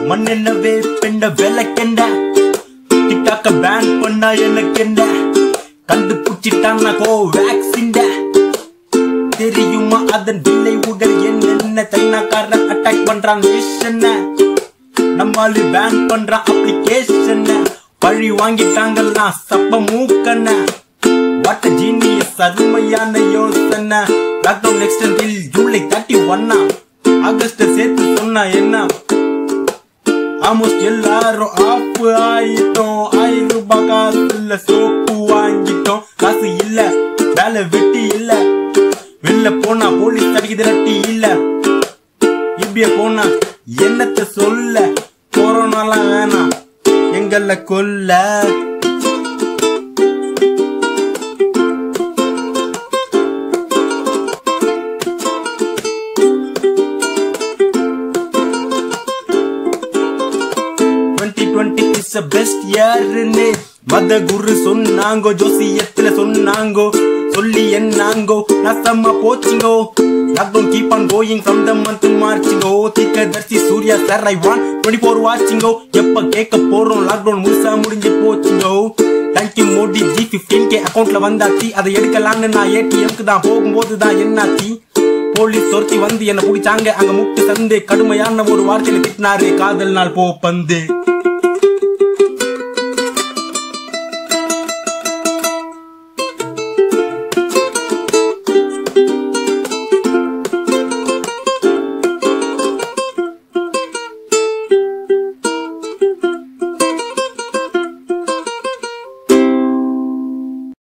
மண்ணென்னவே பெண்ட விளக்கெண்ட டிக்டாக்க pan பண்ணா எனக்கு என்ன கண்டுபிடிச்சிட்டான்னா கோவேக்சின் தெரியுமா அதன் விளைவுகள் என்னென்ன சைனாக்காரன் அட்டாக் பண்றான் நேஷன் நம்மாலு பேன் பண்றான் அப்ளிகேஷன் பழி வாங்கிட்டாங்கன்னா சப்ப மூக்கண்ண வாட்ட ஜீனியஸ் அருமையான யோசனை லாக்டவுன் எக்ஸ்டெண்டில் ஜூலை 31 ஆகஸ்ட் சேர்த்து சொன்னா என்ன ஆல்மோஸ்ட் எல்லாரும் ஆஃப் ஆயிட்டோம் 1000 ரூபாய் காசுல சோப்பு வாங்கிட்டோம் காசு இல்ல வேலை வெட்டி இல்ல வெளில போனா போலீஸ் தடிக்குது ரட்டி இல்ல இப்படியே போனா என்னத்த சொல்ல கொரோனாலாம் வேணாம் எங்கள கொல்ல பெஸ்ட் இயர்னு மத குரு சொன்னாங்கோ ஜோசியத்துல சொன்னாங்கோ சொல்லி என்னாங்கோ நசமா போச்சுங்கோ lockdown keep on going from the month மார்ச்சிங்கோ தீர்க்கதரிசி சூர்யா சார் ஐ வாண்ட் 24 வாட்சிங்கோ எப்ப கேட்க போறோம் லாக்டவுன் முழுசா முடிஞ்சு போச்சுங்கோ தேங்க்யூ மோடி ஜி 15K அக்கௌண்ட்ல வந்தாச்சு அதை எடுக்கலான்னு நான் ஏடிஎம்க்கு தான் போகும்போது தான் என்னாச்சு போலீஸ் துரத்தி வந்து என்ன பிடிச்சாங்க அங்க முட்டு சந்து கடுமையான ஒரு வார்த்தையில திட்டினாரு காதல் நாள் போ பந்து